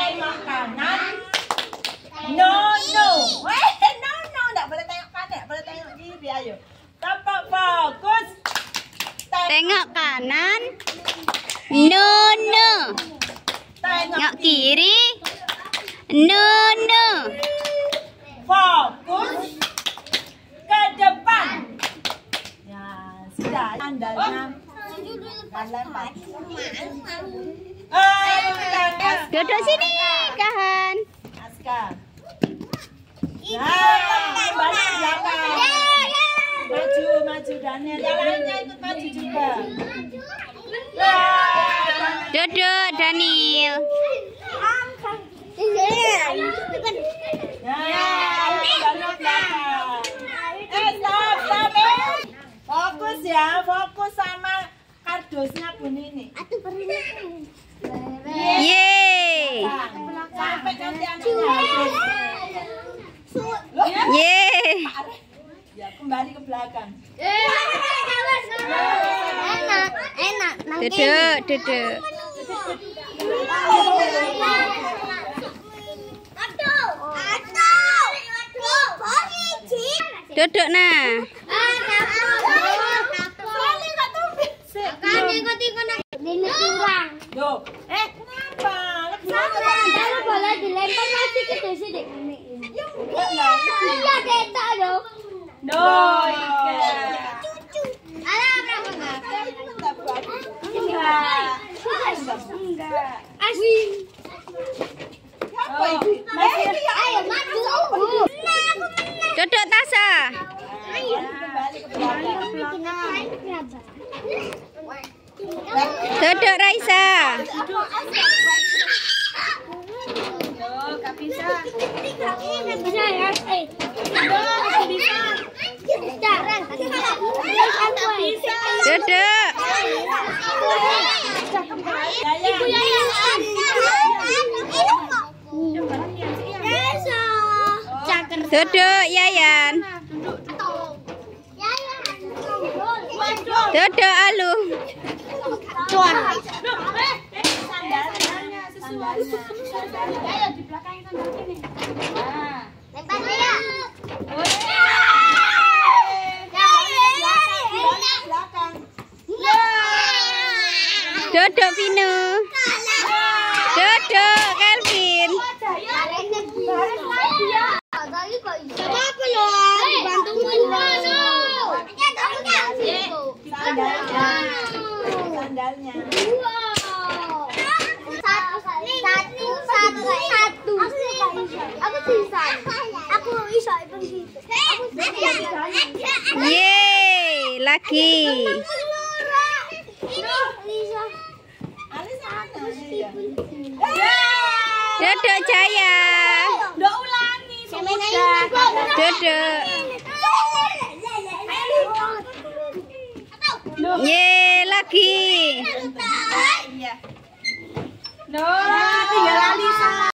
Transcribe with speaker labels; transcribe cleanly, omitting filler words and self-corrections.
Speaker 1: tengok kanan. No, no. No, no. Tak boleh tengok kanan, boleh tengok kiri. Ayo. Tampak fokus.
Speaker 2: Tengok kanan. No, no. Tengok kiri. No, no.
Speaker 1: Fokus ke depan. Ya, sudah. Andalnya.
Speaker 2: Duduk sini, Kahan.
Speaker 1: Aska. Nah, balik ke belakang. Maju, maju Daniel. Jalannya ikut maju juga.
Speaker 2: Duduk, Daniel.
Speaker 1: Stop. Fokus ya, fokus sama kardusnya Bunini.
Speaker 2: Yeay.
Speaker 1: Sampai nanti anaknya habis.
Speaker 2: Yeay.
Speaker 1: Ya, kembali ke belakang.
Speaker 2: Enak. Duduk. Duduk nah.
Speaker 1: Loh, kenapa?
Speaker 3: Kalau bola dilempar pasti ke sini.
Speaker 1: Ya enggak lah.
Speaker 3: Iya, ketok dong.
Speaker 1: No, enggak.
Speaker 3: Asyik.
Speaker 1: Apa itu?
Speaker 3: Ayo maju.
Speaker 2: Duduk, Tasha.
Speaker 1: Kembali ke belakang.
Speaker 2: Duduk, Raisa. Duduk. Duduk, Yayan. Duduk, Alu.
Speaker 3: Ayo di belakang sandalnya nih. Lempar ya.
Speaker 2: Duduk, Vino. Duduk, Kelvin.
Speaker 1: Sandalnya.
Speaker 3: Satu. Aku bisa. Aku bisa itu gitu.
Speaker 2: Yeay, lagi. Duduk, Jaya. Duduk. Yeay, lagi.
Speaker 1: No, tinggal Alisa.